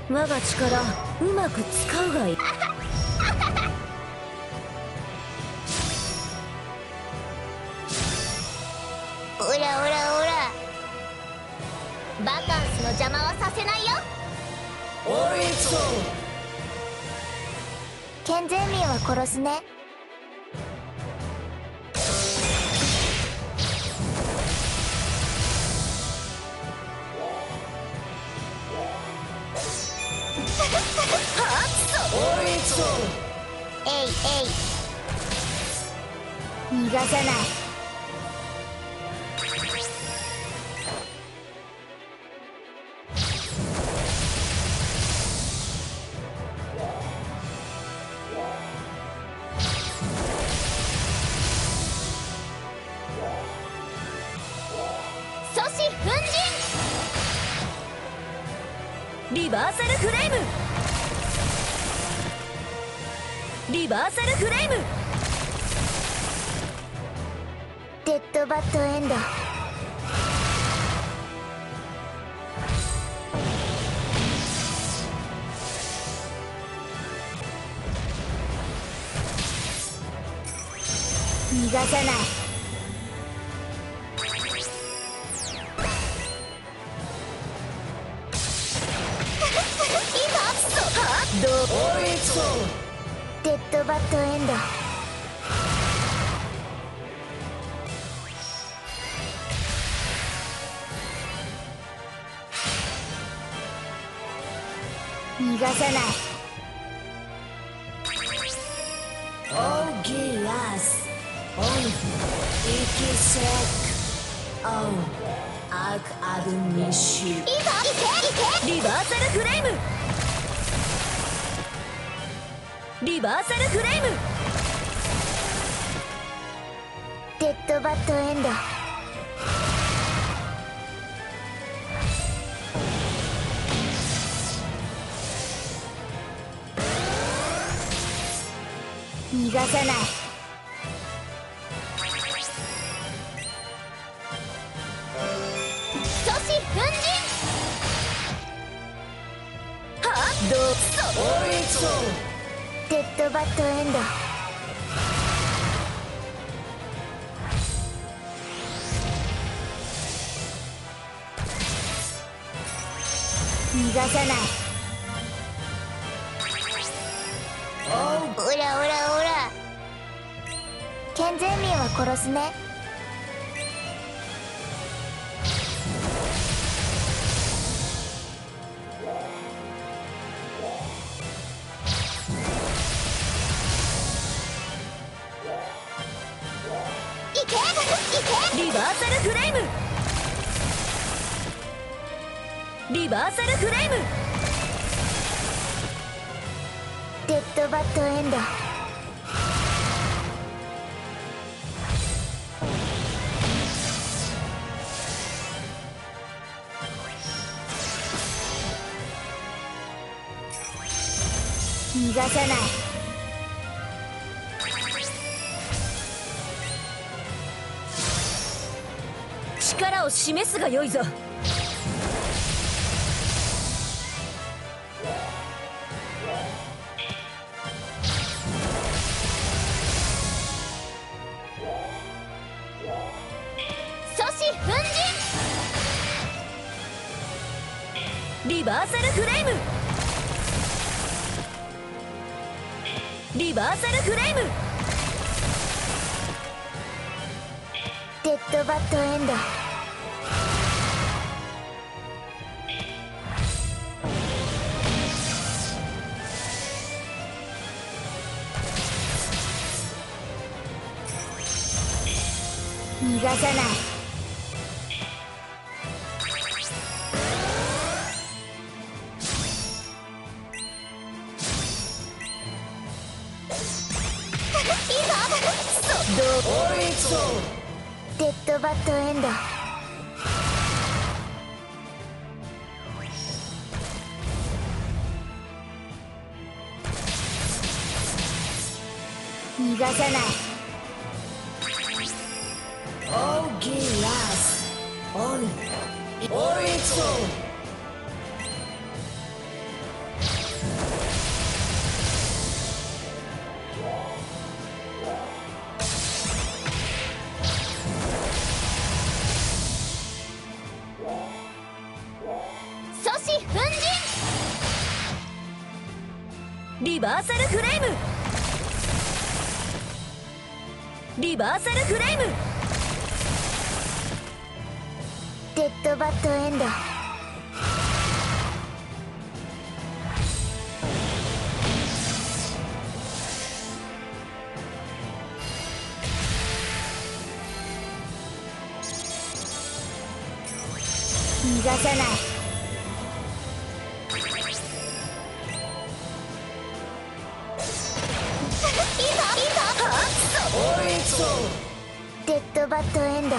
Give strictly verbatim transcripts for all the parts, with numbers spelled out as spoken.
我が力うまく使うがいい。 オラオラオラ、バカンスの邪魔はさせないよ。 おいつ健全民は殺すね。 おいつえいえい、逃がさない。阻止粉塵。 リバーサルフレーム、リバーサルフレーム。 デッドバッドエンド。逃がさない。 どうおいつデッドバッドエンド。逃がさない。 オギラスオンイキセクオンアクアドミシュ。 いいぞ、いけいけ。 リバーサルフレーム、リバーサルフレーム。 デッドバッドエンド。逃がさない。阻止粉塵。 はあ、どうおいつデッドバッドエンド。逃がさない。オラオラオラ、健全民は殺すね。いけいけ。 リバーサルフレーム、リバーサルフレーム。 デッドバッドエンド。逃がさない。 力を示すがよいぞ。 阻止粉塵。 リバーサルフレーム、リバーサルフレーム。 デッドバッドエンド。逃がさない。 どうおいつデッドバッドエンド。逃がさない。 オギラスオンおいつ粉塵。 リバーサルフレーム。リバーサルフレーム。 デッドバッドエンド。逃がさない。デッドバッドエンド。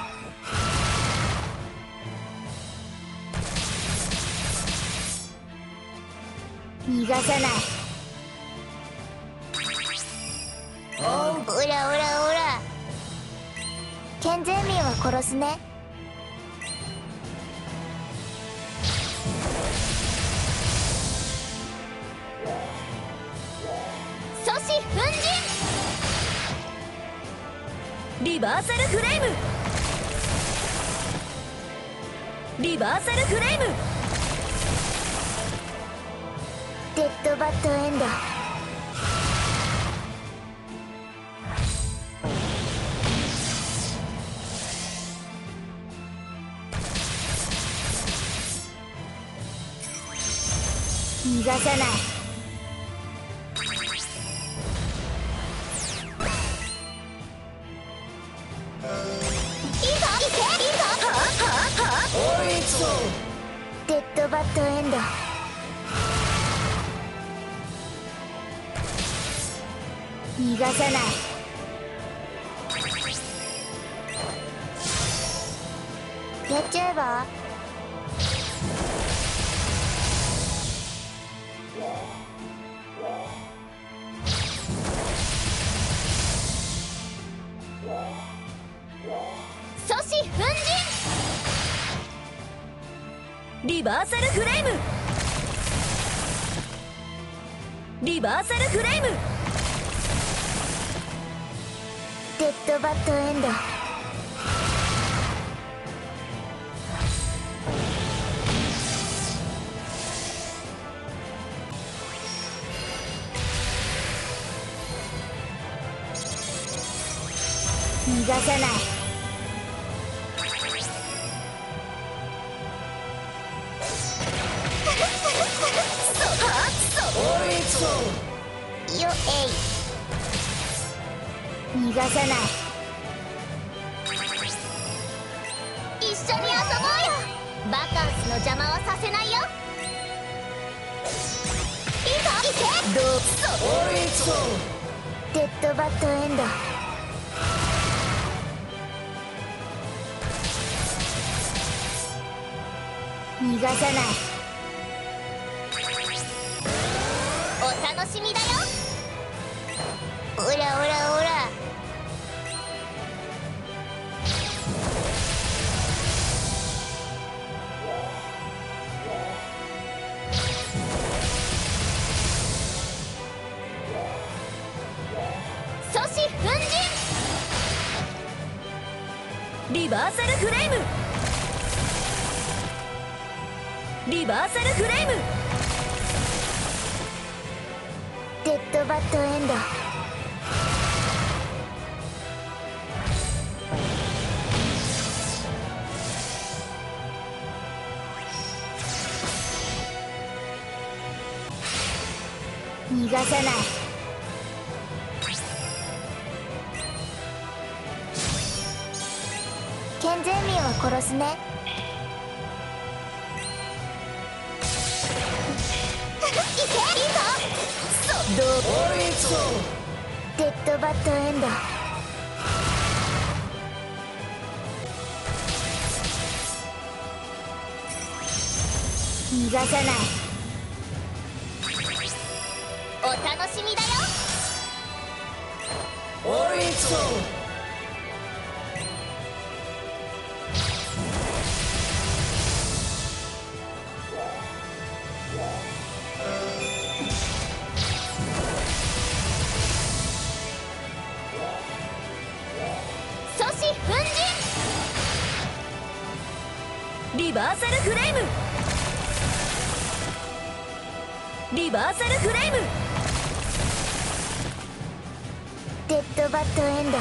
逃がさない。オラオラオラ。健全民は殺すね。阻止粉塵。 リバーサルフレーム。リバーサルフレーム。 デッドバッドエンド。逃がさない。デッドバッドエンド。逃がさない。やっちゃえば。阻止粉塵。 リバーサルフレーム。リバーサルフレーム。 デッドバッドエンド。逃がさない。よえい。逃がさない。一緒に遊ぼうよ。バカンスの邪魔はさせないよ。いいぞ、いけ。どうぞ。デッドバッドエンド。逃がさない。お楽しみだよ。オラオラオラ。阻止粉塵。 リバーサルフレーム。リバーサルフレーム。 デッドバッドエンド。逃がさない。健全民は殺すね。どうデッドバッドエンド。逃がさない。お楽しみだよ。阻止粉塵。 リバーサルフレーム。 リバーサルフレーム。 デッドバッドエンド。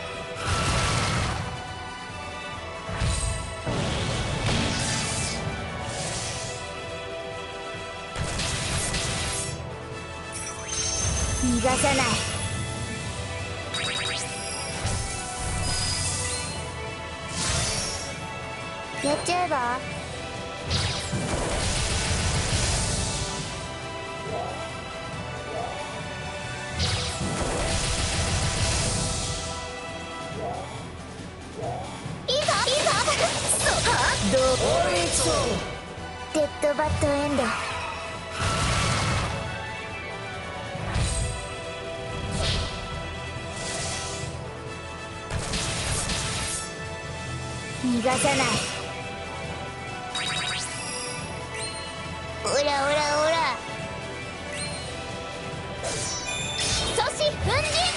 逃がさない。やっちゃえば。いいぞいいぞそうはどうオリンソデッドバッドエンド。逃がさない。オラオラオラ。阻止粉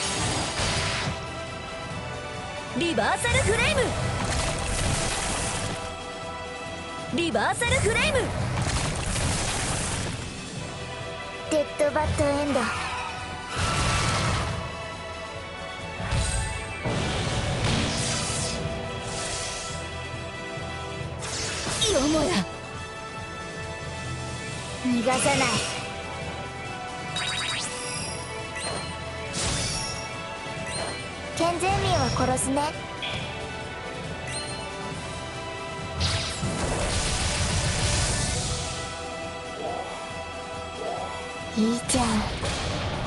塵。 リバーサルフレーム。リバーサルフレーム。 デッドバッドエンド。 よもや逃がさない。健全民は殺すね。いいじゃん。